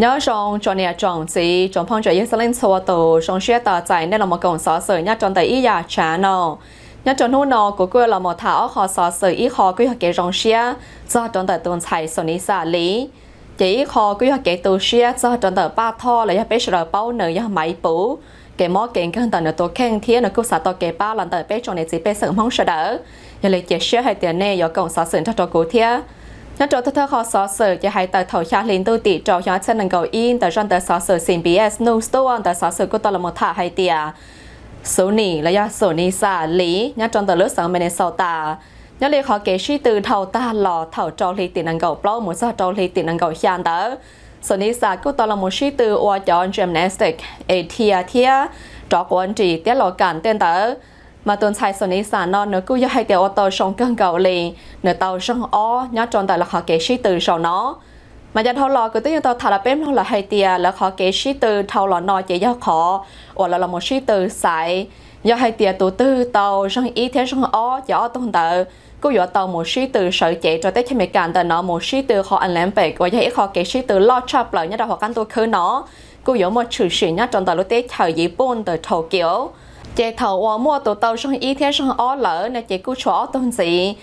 nhớ trong cho nè trong gì trong phong trào yên lên xua tổ trong xe tờ chạy nên là một cổng xóa sợi nhớ trong tay ý giả trả nọ nhớ trong hôn nọ của cô là một thảo khó xóa sợi ý khó cứ cái trong xe do trong tay tuần chạy số ní xả lý chỉ khó cứ cái tù xe do trong tay ba thọ là bé sờ bao nở ya máy bú cái mỏ kiện căng tận tổ khen thiên là cô xả to cái ba lần tay bé trong này chỉ bé sợ mong sợ đỡ giờ lấy chiếc xe hay tiền nè giờ cổng xóa sợi cho cô thiên nhớ cho thưa khó xóa sợi cho hai tờ thầu trả liền tôi tỷ cho nhớ chân năng cầu in tờ trong tờ xóa sợi CBS News Store tờ xóa sợi của tờ là một thả hai tia số nỉ là do số nỉ xả lý nhớ trong tờ lướt sáng Minnesota nhớ lấy khó kể suy từ thầu ta lò thầu cho lý tiền năng cầu plo một sao cho lý tiền năng cầu xàn tờ số nỉ xả của tờ là một suy từ qua cho gymnastics thia cho quan trị tiết lộ cản tên tờ mà tuần sai số này sản non nữa cứ do hai tiểu ô tô sông cơn cầu lì nửa tàu sông ó nhớ tròn tại là họ kể sĩ từ sau nó mà giờ thâu lò cứ tới tàu thả là bém nó là hai tia là họ kể sĩ từ thâu lò nọ chỉ do khó hoặc là một sĩ từ sải do hai tia tụ tư tàu sông ý thế sông ó cho tuần tại cứ do tàu một sĩ từ sợi chạy cho tới khi mấy cản tại nó một sĩ từ họ ăn lém bể và vậy họ kể sĩ từ lo chập lại nhớ đâu họ căn tôi khơi nó cứ do một chữ sĩ nhớ tròn tại lúc tết thời dịp buôn từ thầu kiểu chế thầu mua tụ tàu sông ý thế sông ó lỡ nên chế cứ chó tuần gì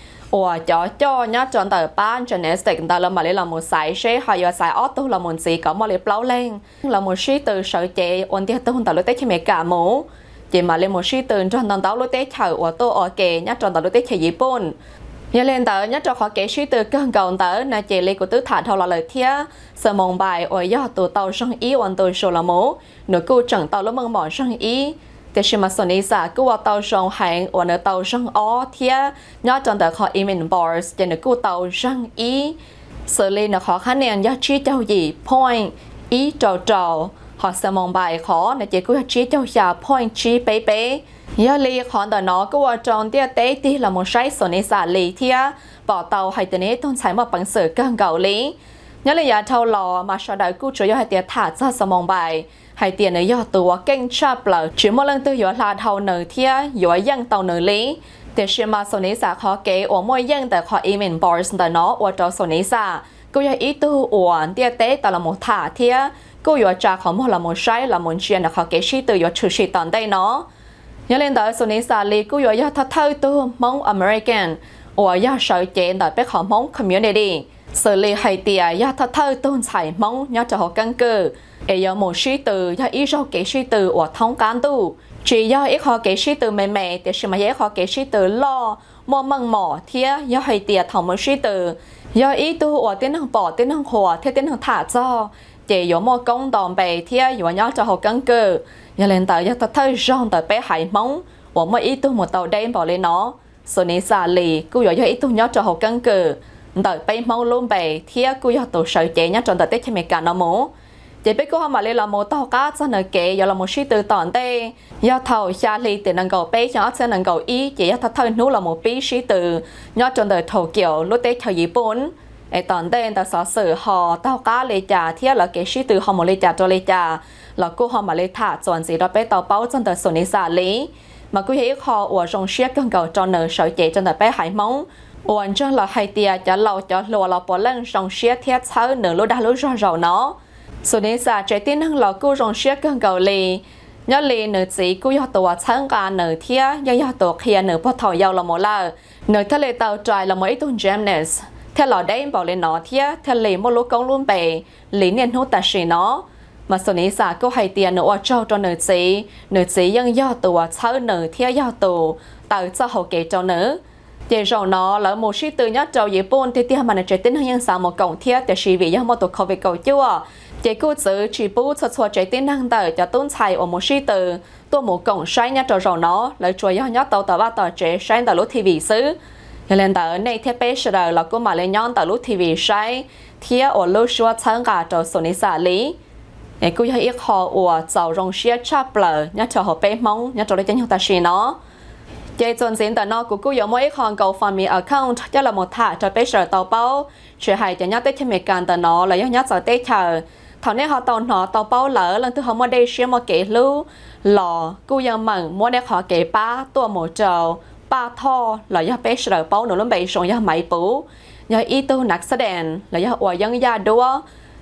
cho nhá chọn tờ ban gymnastics ta là mà lấy là một sải xe hay là sải auto là một gì có mà lấy plau lên là một sĩ từ sở chế ổn định tôi không tàu lúc tết khi mẹ cả mũ chỉ mà lấy một sĩ từ cho tàu tàu lúc tết thầu ô tô ở kề nhá chọn tàu lúc tết khi Nhật Bản nhớ lên tờ nhá cho khó kể sĩ từ cơn cầu tờ là chế lấy của tứ thản thầu là lời thia sở mong bài ở do tụ tàu sông ý ổn tôi số là mũ nửa cô chẳng tàu lúc mong bỏ sông ýแต่ชิมาสนิสากูว่าเตาช่องแหงวันเตาช่องอ้อเทียยอดจนแต่ขออีเมนบอร์สจะนึกกูเตาช่างอีเสรีนขอคะแนนยอดชี้เจ้าหยีพอยอีเจ้าเจ้าหอสมองใบขอในเจ้ากูชี้เจ้าชาพอยชี้เป๊ะยอดลีขอแต่น้อกูว่าจอนเตี้ยเต้ที่เราไม่ใช้สนิสาลีเทียปอเตาให้ตัวนี้ต้องใช้มาปังเสือกังเกาหลียอดเลยยาเท่าหล่อมาชดากูช่วยให้เตี้ยถาดซาสมองใบhai tiền ở doตัวเก่งชอบเลยchỉ một lần từ do là thầu nợ thia do dân tàu nợ lýแต่เชื่อมาส่วนนี้สาขอเก๋อวมวยยังแต่ขออีเมนบอร์สแต่เนาะว่าจอส่วนนี้สาก็ยังอีตัวอวนเตี้ยเต้แต่ละหมดถาเทียก็อยู่จากของหมดละหมดใช้ละหมดเชียนแต่ขอเก๋ชี้ตัวอยู่ชื่อชีตอนได้เนาะยังเล่นแต่ส่วนนี้สาลีก็อยู่ทัดเท่าตัวมองอเมริกันว่ายาเฉยเจนแต่เป็นของมองคอมมูนิตี้xử lý hay tiệt ya thật thơ tôn giải mong nhớ cho họ căn cơ ấy do một sĩ từ ya ít do cái sĩ từ ở thông cán tu chỉ do ít họ cái sĩ từ mẹ thì sự mà ít họ cái sĩ từ lo mua măng mỏ thía do hay tiệt thòng một sĩ từ do ít tu ở tiếng hàng bỏ tiếng hàng hòa theo tiếng hàng thả cho chỉ do một công đòn bè thía do nhớ cho họ căn cơ ya lên tới ya thật thơ rong tới bé hải mong ở một ít tu một tàu đen bỏ lên nó số này xả lì cứ do ít tu nhớ cho họ căn cơ đợi bay mau luôn bè thía cứ do tổ sở chế nhá trong đợt tết khi mẹ cả nó mố chỉ biết cô mà lên là một tàu cá cho nó kể giờ là một sĩ từ tòn tê do thầu xa li từ năng cầu bé cho sẽ năng cầu ý chỉ do thật thôi nú là một bí sĩ từ nhá trong đợt thầu kiểu lúc tết thời Nhật Bản ấy tòn tê ta sở sử họ tàu cá lấy trả thía là cái sĩ từ họ một lấy trả cho lấy trả là cô họ mà lấy thả chọn gì đó bé tàu báo trong đợt số này xả lý mà cứ thấy họ ở trong xe cần cầu cho nợ sở chế trong đợt bé hải móngวันจันทร์เราให้เตียจะเราจะรัวเราปอเล่นส่งเชียเทียเช้าหนึ่งรู้ได้รู้รอเนาะส่วนนี้สาใจที่นั่งเรากู้ส่งเชียกันเกาหลียอดลีหนึ่งสีกู้ยอดตัวช่างการหนึ่งเทียยอดตัวเคลียหนึ่งพอถอยยาวเราหมดละหนึ่งทะเลเตาใจเราไม่ตุ้งเจมเนสเท่าเราได้บอกเลยเนาะเทียทะเลมลุกงลุ่มไปหลีเนียนหูตัดสีเนาะมาส่วนนี้สาก็ให้เตียหนึ่งว่าเจ้าจนหนึ่งสียังยอดตัวเช้าหนึ่งเทียยอดตัวเตาจะหกเกจหนึ่งchỉ rồi nó là một sĩ từ nhất trâu Nhật Bản thì mà nó trở tính hơn sao một cổng thiết để suy vì do một tổ COVID cầu chưa chỉ cố giữ chỉ bút cho trở tính năng đời cho tôn xài ở một sĩ từ tôi một cổng sai nhất rồi nó lại chuối do nhất tàu ba tàu trẻ sai tàu lúc TV xứ lên tàu này thiết bé rồi là cô mà lên nhon tàu lúc TV sai thiết ở lúc xưa sáng cả trâu số này xả lý này cô hay ít họ ở giàu rong xia chắp lờ nhất cho họ bé mong nhất cho lấy chân ta xí nó chế dọn dẹp tận nó cũng có mỗi con cầu farm account cho là một thả cho bé sở tàu bao chuyện hay cho nhát tết thêm một can tận nó là nhát giờ tết chờ thằng này họ tàu bao lỡ lần thứ họ mua đây xem một cái lưu lò cũngยังmặn mua đây họ cái ba tua một trầu ba thò là nhát bé sở bao nó luôn bị sòng nhát máy bú nhát ít tu nặc sẹn là nhát ở dân gia đua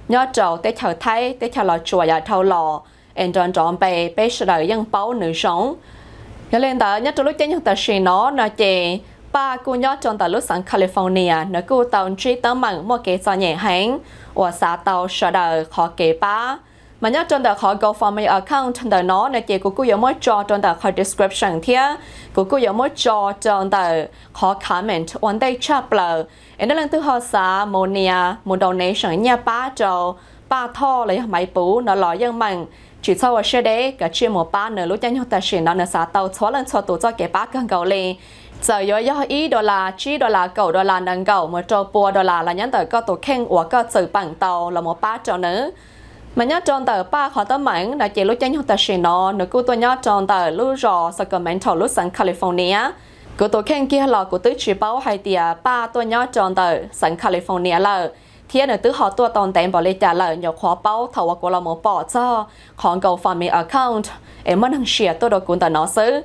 nhớ trâu tới chờ thấy tới chờ lò chùa ya thâu lò em tròn bề sẽ đợi dân báo nữ sống nhớ lên đó nhớ trong lúc chơi những tờ xì nó chè ba cô nhớ trong tờ lúc sang California nó cô tàu truy tấm bằng một cái nhẹ hãng và xã tàu sẽ đợi khó kế ba mà nhớ trong tờ khó GoFundMe account trong tờ nó chè cô có mới cho trong tờ khó description thía cô có mới cho trong tờ khó comment one day chapter em đã lên từ họ xã Monia một donation nhà ba cho ba thọ lấy máy bú nó lò dân bằng chỉ sau ở xe đấy cả chia một ba nửa lúc nhau ta sẽ nó xã tàu xóa lên xóa tụ cho cái bác càng cầu lên giờ do ý $, chỉ $9 nâng cầu một trâu bùa $, là nhắn tờ có tổ khen của có sự bằng tàu là một ba trâu nữa mà nhớ trong tờ ba khó tấm mảnh là chỉ lúc nhau ta sẽ nó cô tôi nhớ trong tờ lúc rò Sacramento lúc sang California cô tổ khen kia là của tứ chỉ báo hay tiề ba tôi nhớ trong tờ sang California là thiên ở tứ họ tua tòn tèm bỏ lên trả lời nhờ khóa báo thầu củaเราmột bỏ cho còn cầu GoFundMe account em muốn share tôi được cuốn tờ nó xứ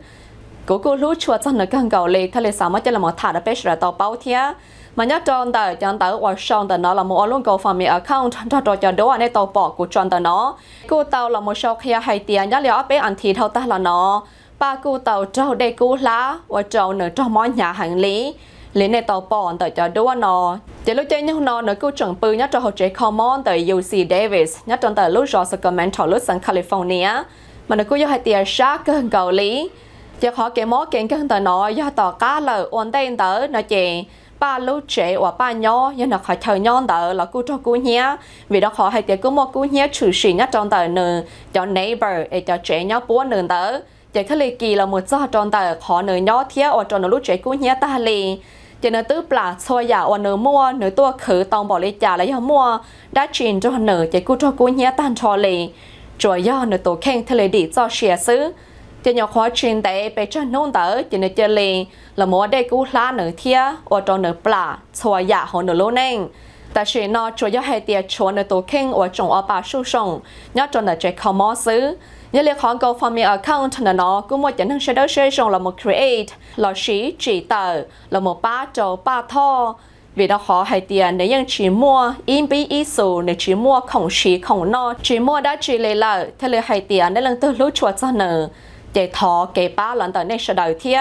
cô lúc chùa chân nó càng cầu lên thay sao mà cho là một thả đã biết là tàu báo thía mà nhớ trong tờ và trong tờ nó là một luôn GoFundMe account cho đồ anh tàu bỏ của trong tờ nó cô tàu là một sau khi hay tiền nhớ liệu bé ăn thịt thâu ta là nó ba cô tàu trâu đây cô lá và trâu nửa trong món nhà hàng lý lên này tàu bỏ tới cho đua nó chỉ lúc chơi nhau nó cứ chuẩn bị nhớ cho họ chơi common tới UC Davis nhớ trong tới lúc rồi Sacramento lúc sang California mà nó cứ do hai tiền sát cơn cầu lý chỉ họ cái món kiện cơn tới nó do tàu cá là ổn định tới nó chỉ ba lúc trẻ và ba nhỏ nhưng nó phải thời nhon tới là cứ cho cú nhé vì đó họ hai tiền cứ một cú nhé trừ xỉ nhớ trong tới nửa cho neighbor để cho trẻ nhớ bố nửa tới chỉ cái lì kỳ là một do trong tới họ nửa nhỏ thiết ở trong nó lúc trẻ cú nhé ta lì cho nên tứ bả xôi giả và nửa mua nửa tua khử tòng bỏ lấy trả lấy cho mua đã chuyển cho nửa chỉ cú cho cú nhé tan cho lì rồi do nửa tổ khen thay đi cho xẻ xứ cho nhỏ khó chuyển để bé cho nôn tới cho nên chơi lì là mua đây cú lá nửa thia và trong nửa bả xôi giả họ nửa lô nengแต่ฉันนอช่วยยาให้เตียชวนในตัวเข่งว่าจงเอาปลาสู้ส่งยอดจนแต่ใจเขามอซื้อยาเรียกของ GoFundMe account นั่นเนาะกูมั่วจะนั่งใช้ได้ใช้ส่งเรามา create เราชี้จีเตอร์เรามาป้าโจป้าท่อvì đó họ hay tiền nếu như chỉ mua in bi ý số nếu chỉ mua không chỉ không no chỉ mua đã chỉ lấy lại thế là hay tiền nếu lần từ lúc chuột ra nợ để thọ cái ba lần tới này sẽ đợi thía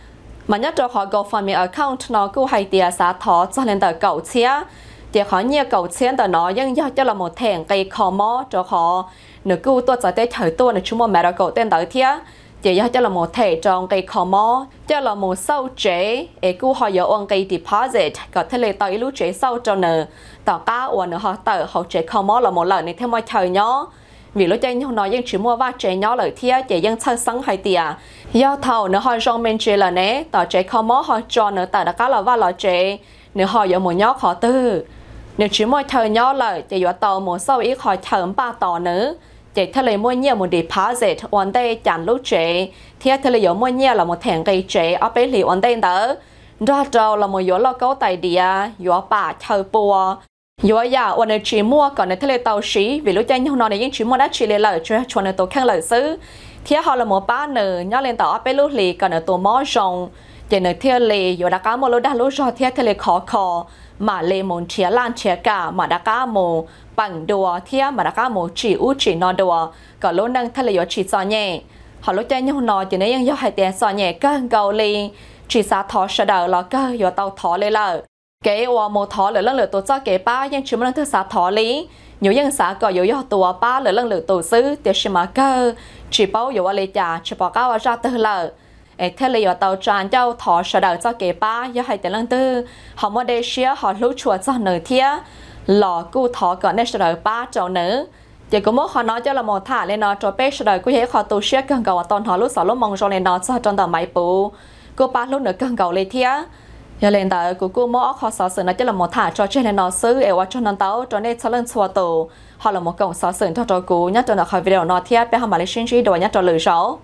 mà nhất cho họ GoFundMe account nó cứ hay tiền xã thọ cho lên tới cậu thía để họ nhiều cầu chiến từ nó nhưng do cho là một thèn cây kho mó cho họ nửa cứu tôi sẽ tới thời tôi là chúng mà mẹ đã cầu tên tới thía chỉ do cho là một thể trong cây kho mó cho là một sâu chế để cứu họ có ôn cây deposit có thể lấy tới lúc chế sâu cho nửa tạo cá ôn nữa họ tự họ chế kho mó là một lần này theo mọi thời nhó vì lúc chơi nhau nói nhưng chỉ mua vắt chế nhó lời thía chỉ nhưng chơi sáng hay tiệt do thầu nữa họ trong bên chế là nè tạo chế kho mó họ cho nữa tại đã cá là vắt là chế nếu họ có một nhó khó tư nếu chỉ mua thời nhỏ lại chỉ có tàu một sau ít khỏi thởm ba tàu nữa chỉ thay lấy mua nhiều một deposit ổn định chẳng lúc chế thì thay lấy mua nhiều là một thẻ cây chế ở bên lì ổn định đó đó trâu là một yếu lo câu tài địa yếu bà thờ bùa yếu giả ổn định chỉ mua còn nếu thay lấy tàu xí vì lúc chơi nhau nói những chỉ mua đã chỉ lấy lợi cho cho nên tổ khang lợi xứ thì họ là một ba nữ nhỏ lên tàu ở bên lúc lì còn ở tổ mó rồng chỉ nơi theo lì yếu đã cá một lô đã lô rồi thì thay lấy khó mà lê môn chia lan chia cả mà đã cá mồ bằng đùa thia mà đã cá mồ chỉ nó đùa có lỗ năng thay là chỉ so nhẹ họ lỗ chơi nhau nói chỉ nên do hai tiền so nhẹ cơn cầu li chỉ xa thọ sợ đỡ là cơ do tàu thọ lên lợ cái ô mồ thọ lỡ lăng lửa tổ cho cái ba nhưng chúng mình thứ xa thọ lý nhiều dân xã có yếu do tổ ba lỡ lăng lửa tổ sư để xem mà cơ chỉ bao yếu lê trả chỉ bỏ cao ra từ lợ thế là tàu tràn châu thọ sợ đợi cho kế ba do hai tiền lăng tư họ mua đây xía họ lú chuột cho nửa thía lò cu thọ còn đây sợ đợi ba châu nữ chỉ có mỗi họ nói cho là một thả lên nó cho bé sợ đợi cứ thế họ tu xía cần cầu toàn họ lú sọ lú mong cho lên nó cho trong tàu máy bù cô ba lú nữa cần cầu lên thía giờ lên tới cô mỗi họ sợ sự nó cho là một thả cho trên lên nó xứ ở cho nó tàu cho nên cho lên xua tù họ là một cổng sợ sự cho cô nhất cho nó khỏi video nó thía bé họ mà lấy xin chỉ đồ nhất cho lười số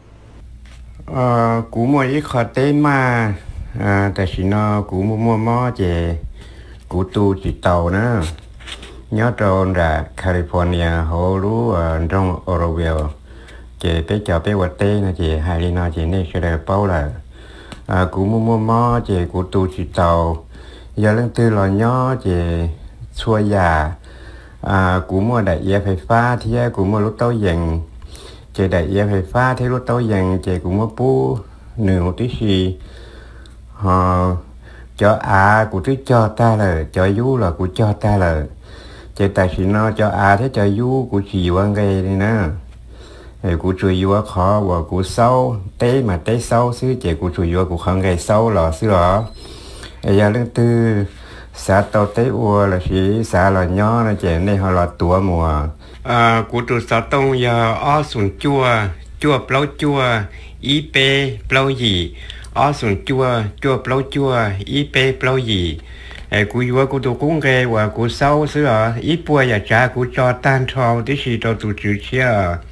cú mua ít khó tên mà tại vì nó cú mua mò chè cú tu chỉ tàu nữa nhớ tròn ra California hồ lú trong Oroville chè bé chợ bé vật tê nó chè hai đi nó chè này sẽ được bao là cú mua mò chè cú tu chỉ tàu giờ lần tư là nhớ chè xua già cú mua đại ia phải pha thì cú mua lúc tao dần chạy đại ia phải pha thì lúc tao dần chạy cú mua pu nửa một tí gì họ cho cú thứ cho ta là cho du là cú cho ta là chạy tại chỉ nó cho thế cho du cú chỉ quan gây đi nè cú chui vô khó và cú sâu té mà té sâu xứ chạy cú chui vô cú không gây sâu lò xứ lò giờ lần tư xã tàu tế ua là chỉ xã là nhỏ là chạy này họ là tua mùa cú trụ xã tông giờ ó sùn chua chua plau chua ý pê plau gì ó sùn chua chua plau chua ý pê plau gì cú vô cú tụ cũng gây và cú sâu xứ lò ý bùa giờ trả cú cho tan trâu tí gì cho tụ chữ chia